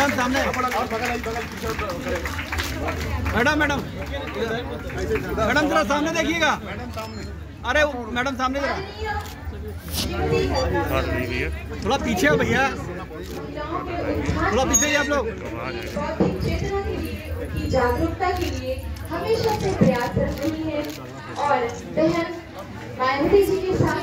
Madam सामने, madam जरा सामने देखिएगा। अरे मैडम सामने जरा, थोड़ा पीछे हो भैया, थोड़ा पीछे ही आप लोग। जागरूकता के लिए हमेशा से प्रयासरत रही है और बहन मायावती जी के साथ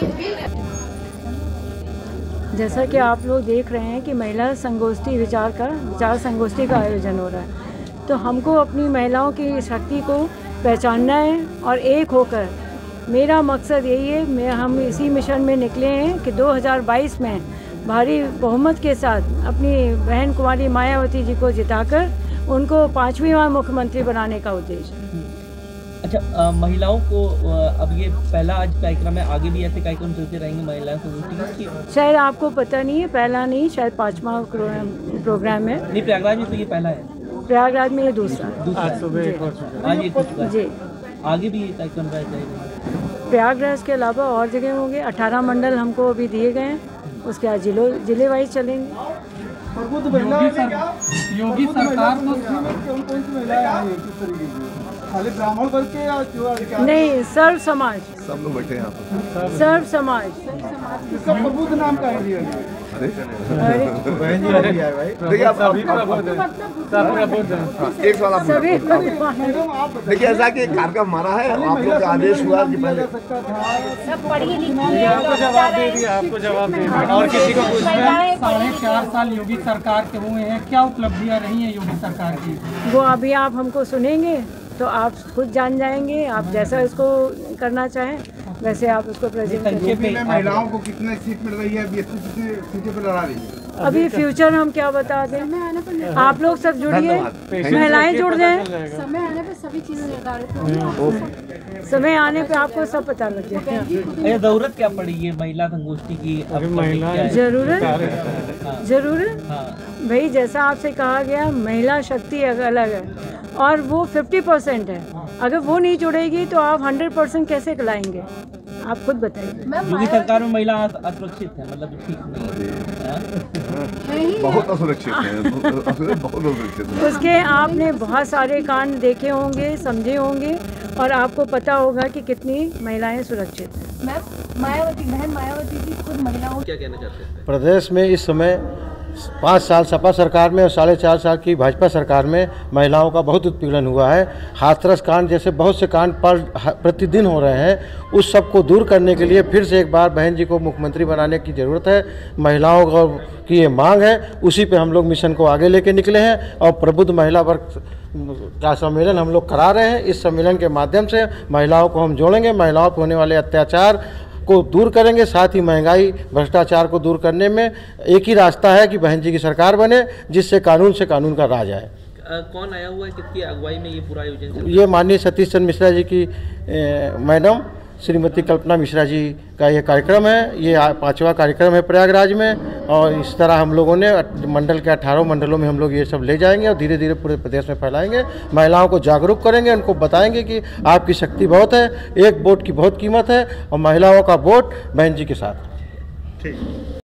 जैसा कि आप लोग देख रहे हैं कि महिला संगोष्ठी विचार संगोष्ठी का आयोजन हो रहा है, तो हमको अपनी महिलाओं की शक्ति को पहचानना है और एक होकर, मेरा मकसद यही है, हम इसी मिशन में निकले हैं कि 2022 में भारी बहुमत के साथ अपनी बहन कुमारी मायावती जी को जिताकर उनको 5वीं बार मुख्यमंत्री बनाने का उद्देश्य। अच्छा, महिलाओं को अब ये पहला आज कार्यक्रम है, आगे भी ऐसे कार्यक्रम चलते रहेंगे महिला संगोष्ठी? शायद आपको पता नहीं है, पहला नहीं, शायद 5वां प्रोग्राम है। नहीं, प्रयागराज में तो ये पहला है। प्रयागराज में ये दूसरा। आज ये जी, आगे भी ये कार्यक्रम रहेगा? प्रयागराज के अलावा और जगह होंगे। 18 मंडल हमको अभी दिए गए हैं, उसके बाद जिले वाइज चलेंगे। योगी सरकार खाली ब्राह्मण वर्ग के या नहीं, सर्व समाज, सब लोग बैठे हैं यहाँ पर। सर्व समाज। इसका प्रबुद्ध नाम का है? एक सवाल आप देखिए, ऐसा कि कार्यक्रम हमारा है, आप लोग का आदेश हुआ कि पहले आपको जवाब दे दिया और किसी को पूछना है। 4.5 साल योगी सरकार के हुए हैं, क्या उपलब्धियां रही हैं योगी सरकार की? वो अभी आप हमको सुनेंगे तो आप खुद जान जाएंगे। आप जैसा इसको करना चाहें वैसे आप उसको प्रेजेंट करें। महिलाओं को कितने सीट मिल रही है, सीटों पर लड़ा रही है? अभी फ्यूचर हम क्या बता दें, आप लोग सब जुड़िए, महिलाएं जुड़ जाएं। समय आने पर सभी चीजें निर्धारित होंगी। समय आने पे आपको सब पता लग जाएगा। जरूरत क्या पड़ी है महिला संगोष्ठी की? जरूरत भाई, जैसा आपसे कहा गया, महिला शक्ति अलग है और वो 50% है। अगर वो नहीं जुड़ेगी तो आप 100% कैसे लाएंगे? आप खुद बताइए। योगी सरकार में महिला असुरक्षित है, मतलब ठीक नहीं है? बहुत असुरक्षित है, बहुत असुरक्षित है। उसके आपने बहुत सारे कांड देखे होंगे, समझे होंगे और आपको पता होगा कि कितनी महिलाएं सुरक्षित हैं। मैम, बहन मायावती जी खुद महिलाओं, क्या कहना चाहते हैं? प्रदेश में इस समय 5 साल सपा सरकार में और 4.5 साल की भाजपा सरकार में महिलाओं का बहुत उत्पीड़न हुआ है। हाथरस कांड जैसे बहुत से कांड प्रतिदिन हो रहे हैं। उस सब को दूर करने के लिए फिर से एक बार बहन जी को मुख्यमंत्री बनाने की ज़रूरत है। महिलाओं की ये मांग है, उसी पे हम लोग मिशन को आगे लेके निकले हैं और प्रबुद्ध महिला वर्ग का सम्मेलन हम लोग करा रहे हैं। इस सम्मेलन के माध्यम से महिलाओं को हम जोड़ेंगे, महिलाओं पर होने वाले अत्याचार को दूर करेंगे, साथ ही महंगाई भ्रष्टाचार को दूर करने में एक ही रास्ता है कि बहन जी की सरकार बने, जिससे कानून से कानून का राज आए। कौन आया हुआ है, किसकी अगुवाई में ये पूरा आयोजन? ये माननीय सतीश चंद्र मिश्रा जी की मैडम श्रीमती कल्पना मिश्रा जी का ये कार्यक्रम है। ये 5वां कार्यक्रम है प्रयागराज में और इस तरह हम लोगों ने मंडल के 18 मंडलों में हम लोग ये सब ले जाएंगे और धीरे धीरे पूरे प्रदेश में फैलाएंगे। महिलाओं को जागरूक करेंगे, उनको बताएंगे कि आपकी शक्ति बहुत है, एक वोट की बहुत कीमत है और महिलाओं का वोट बहन जी के साथ। ठीक।